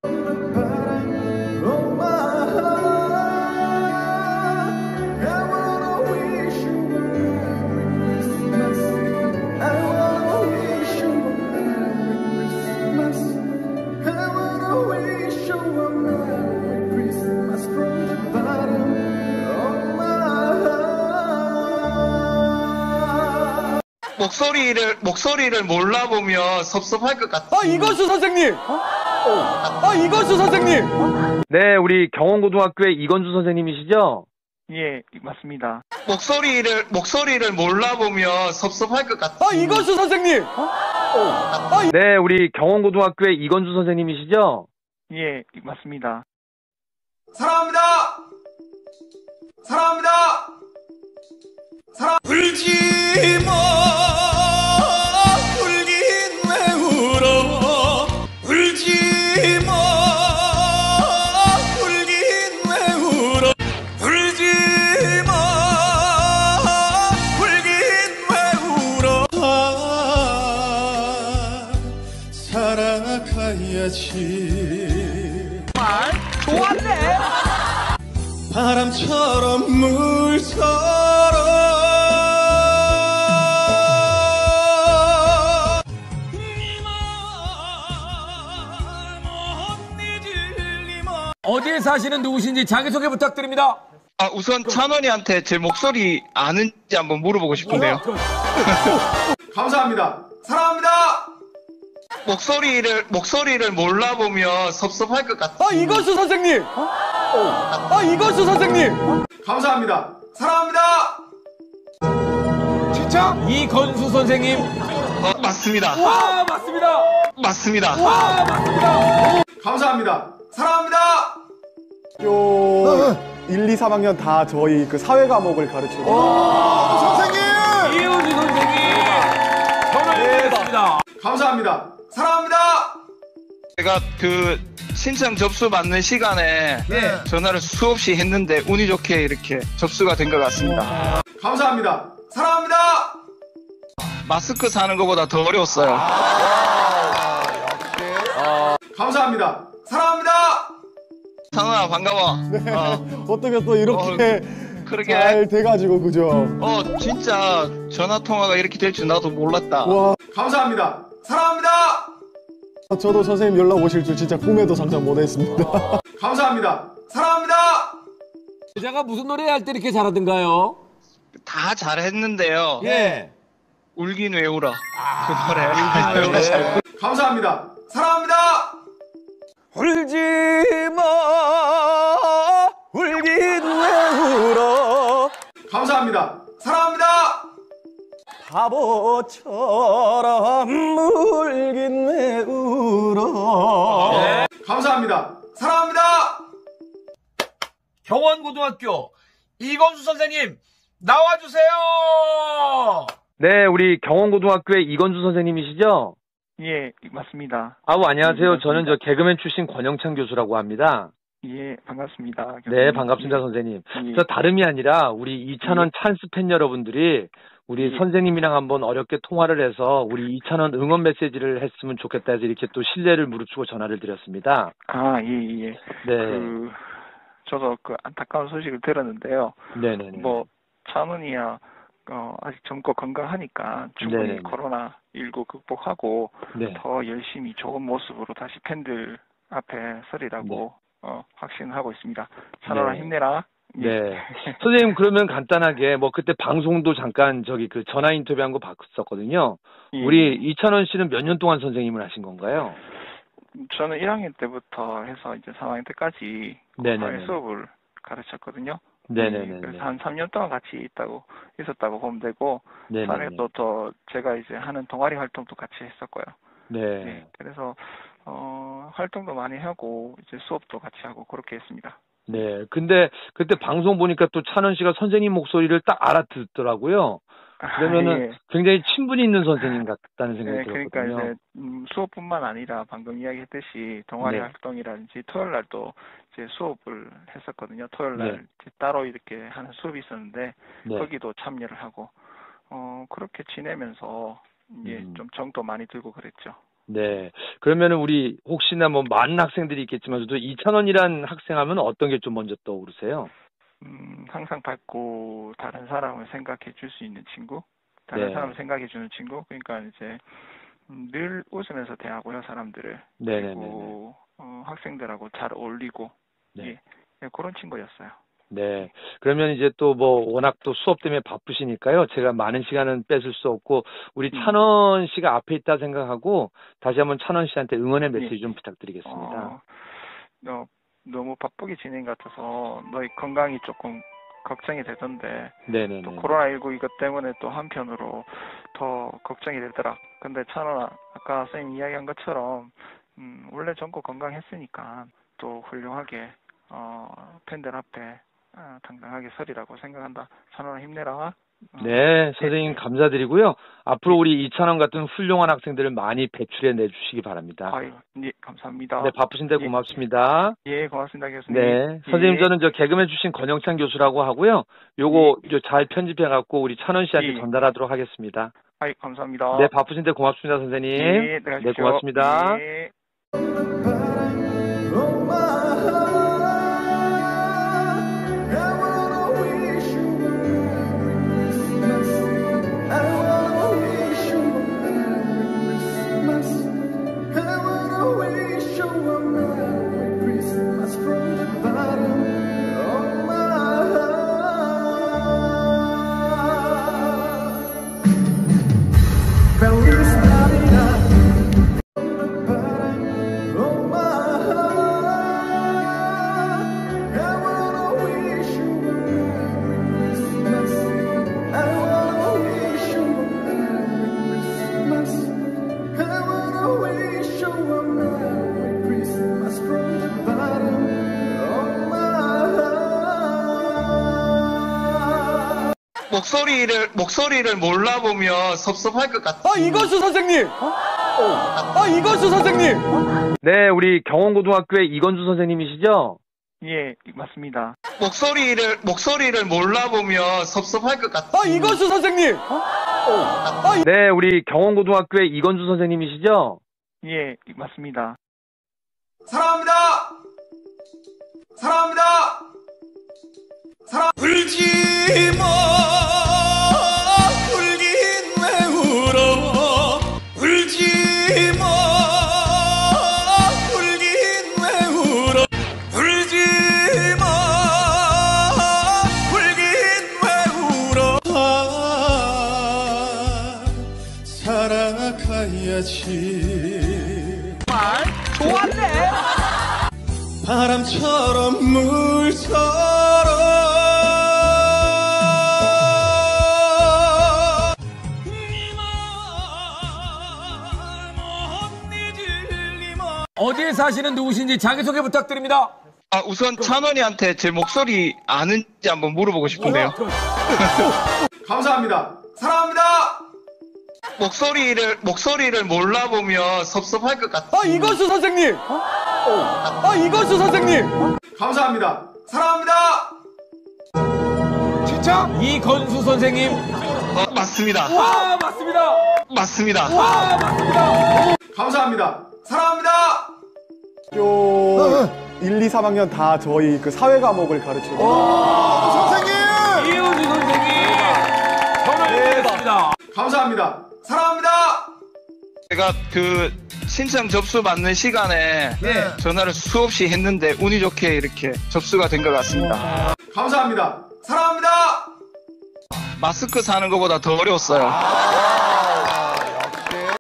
목소리를 몰라보면 섭섭할 것 같아. 이건수 선생님! 이건수 선생님! 네, 우리 경원고등학교의 이건수 선생님이시죠? 예, 맞습니다. 목소리를 몰라보면 섭섭할 것 같아. 이건수 선생님! 네, 우리 경원고등학교의 이건수 선생님이시죠? 예, 맞습니다. 사랑합니다! 사랑합니다! 울지 마, 울긴 왜 울어? 울지 마, 울긴 왜 울어? 울지 마, 울긴 왜 울어? 살아가야지. 정말 좋았네. 바람처럼 물처럼 어디에 사시는 누구신지 자기소개 부탁드립니다. 우선 찬원이한테 제 목소리 아는지 한번 물어보고 싶은데요. 감사합니다. 사랑합니다. 목소리를 몰라보면 섭섭할 것 같아. 이건수 선생님! 이건수 선생님! 감사합니다. 사랑합니다. 진짜? 이건수 선생님? 맞습니다. 와, 맞습니다. 맞습니다. 와, 맞습니다. 감사합니다. 사랑합니다. 학교 1, 2, 3학년 다 저희 그 사회 과목을 가르치고 선생님! 이은주 선생님! 전화 연결했습니다. 감사합니다. 사랑합니다. 제가 그 신청 접수 받는 시간에 전화를 수없이 했는데 운이 좋게 이렇게 접수가 된 것 같습니다. 감사합니다. 사랑합니다. 마스크 사는 것보다 더 어려웠어요. 감사합니다. 사랑합니다. 찬원아 반가워. 어떻게 또 이렇게 그러게. 잘 돼가지고 그죠? 진짜 전화 통화가 이렇게 될 줄 나도 몰랐다. 와, 감사합니다. 사랑합니다. 저도 선생님 연락 오실 줄 진짜 꿈에도 상상 못했습니다. 감사합니다. 사랑합니다. 여자가 무슨 노래 할 때 이렇게 잘하던가요? 다 잘했는데요. 예. 울긴 왜 울어. 그 노래. 감사합니다. 사랑합니다. 울지 마, 울긴 왜 울어? 감사합니다. 사랑합니다. 바보처럼 울긴 왜 울어? 감사합니다. 사랑합니다. 경원고등학교 이건수 선생님 나와주세요. 네, 우리 경원고등학교의 이건수 선생님이시죠? 예, 맞습니다. 안녕하세요. 저는 개그맨 출신 권영찬 교수라고 합니다. 예, 반갑습니다. 네, 반갑습니다, 선생님. 예. 저 다름이 아니라 우리 이찬원 찬스 팬 여러분들이 우리 선생님이랑 한번 어렵게 통화를 해서 우리 이찬원 응원 메시지를 했으면 좋겠다 해서 이렇게 또 신뢰를 무릅쓰고 전화를 드렸습니다. 예. 네. 저도 안타까운 소식을 들었는데요. 네네네. 찬원이야, 아직 젊고 건강하니까 충분히 네네네. 코로나19 극복하고 네. 더 열심히 좋은 모습으로 다시 팬들 앞에 서리라고 확신하고 있습니다. 찬원아 네. 힘내라. 네. 선생님, 그러면 간단하게, 그때 방송도 잠깐 그 전화 인터뷰한 거 봤었거든요. 예. 우리 이찬원 씨는 몇 년 동안 선생님을 하신 건가요? 저는 1학년 때부터 해서 이제 3학년 때까지 사회 수업을 가르쳤거든요. 네네네. 그래서 한 3년 동안 같이 있었다고 보면 되고, 산에 또 제가 이제 하는 동아리 활동도 같이 했었고요. 네. 그래서, 활동도 많이 하고, 이제 수업도 같이 하고, 그렇게 했습니다. 네. 근데 그때 방송 보니까 또 찬원 씨가 선생님 목소리를 딱 알아듣더라고요. 그러면은 굉장히 친분이 있는 선생님 같다는 생각이 들었거든요. 그러니까 이제 수업뿐만 아니라 방금 이야기했듯이 동아리 활동이라든지 토요일 날도 이제 수업을 했었거든요. 토요일 날 따로 이렇게 하는 수업이 있었는데 거기도 참여를 하고 그렇게 지내면서 이제 좀 정도 많이 들고 그랬죠. 네. 그러면은 우리 혹시나 뭐 많은 학생들이 있겠지만서도 이찬원이란 학생하면 어떤 게 좀 먼저 떠오르세요? 항상 밝고 다른 사람을 생각해 줄 수 있는 친구, 다른 네. 사람을 생각해 주는 친구. 그러니까 이제 늘 웃으면서 대하고요, 사람들을. 네네네. 그리고 학생들하고 잘 어울리고 네. 예, 그런 친구였어요. 네. 그러면 이제 또 뭐 워낙 또 수업 때문에 바쁘시니까요. 제가 많은 시간은 뺏을 수 없고 우리 찬원 씨가 앞에 있다 생각하고 다시 한번 찬원 씨한테 응원의 메시지 좀 부탁드리겠습니다. 너무 바쁘게 진행 같아서 너희 건강이 조금 걱정이 되던데 네네네. 또 코로나19 이것 때문에 또 한편으로 더 걱정이 되더라. 근데 찬원아, 아까 선생님 이야기한 것처럼 원래 전국 건강했으니까 또 훌륭하게 팬들 앞에 당당하게 서리라고 생각한다. 찬원아 힘내라. 네, 선생님 감사드리고요. 앞으로 우리 이찬원 같은 훌륭한 학생들을 많이 배출해 내주시기 바랍니다. 아유, 예, 감사합니다. 네, 바쁘신데 고맙습니다. 예, 고맙습니다, 교수님. 네, 선생님 저는 저 개그맨 출신 권영찬 교수라고 하고요. 요거 잘 편집해갖고 우리 찬원 씨한테 전달하도록 하겠습니다. 아유, 감사합니다. 네, 바쁘신데 고맙습니다, 선생님. 예, 네, 고맙습니다. 예. 목소리를 몰라보면 섭섭할 것 같아. 이건수 선생님! 이건수 선생님! 네, 우리 경원고등학교의 이건주 선생님이시죠? 예, 맞습니다. 목소리를 몰라보면 섭섭할 것 같아. 이건수 선생님! 네, 우리 경원고등학교의 이건주 선생님이시죠? 예, 맞습니다. 사랑합니다. 사랑합니다. 울지 마, 울긴 왜 울어. 울지 마, 울긴 왜 울어. 울지 마, 울긴 왜 울어. 살아가야지. 정말 좋았네! 바람처럼 물처럼 어디에 사시는 누구신지 자기소개 부탁드립니다. 우선 찬원이한테 제 목소리 아는지 한번 물어보고 싶은데요. 감사합니다. 사랑합니다. 목소리를 몰라보면 섭섭할 것 같아. 이건수 선생님! 이건수 선생님! 감사합니다. 사랑합니다. 진짜? 이건수 선생님? 맞습니다. 와, 맞습니다! 맞습니다. 와, 맞습니다! 감사합니다. 사랑합니다. 1, 2, 3학년 다 저희 그 사회 과목을 가르치고 선생님! 이은주 선생님! 전화 드리겠습니다. 감사합니다. 사랑합니다. 제가 그 신청 접수 받는 시간에 전화를 수없이 했는데 운이 좋게 이렇게 접수가 된 것 같습니다. 감사합니다. 사랑합니다. 마스크 사는 것보다 더 어려웠어요.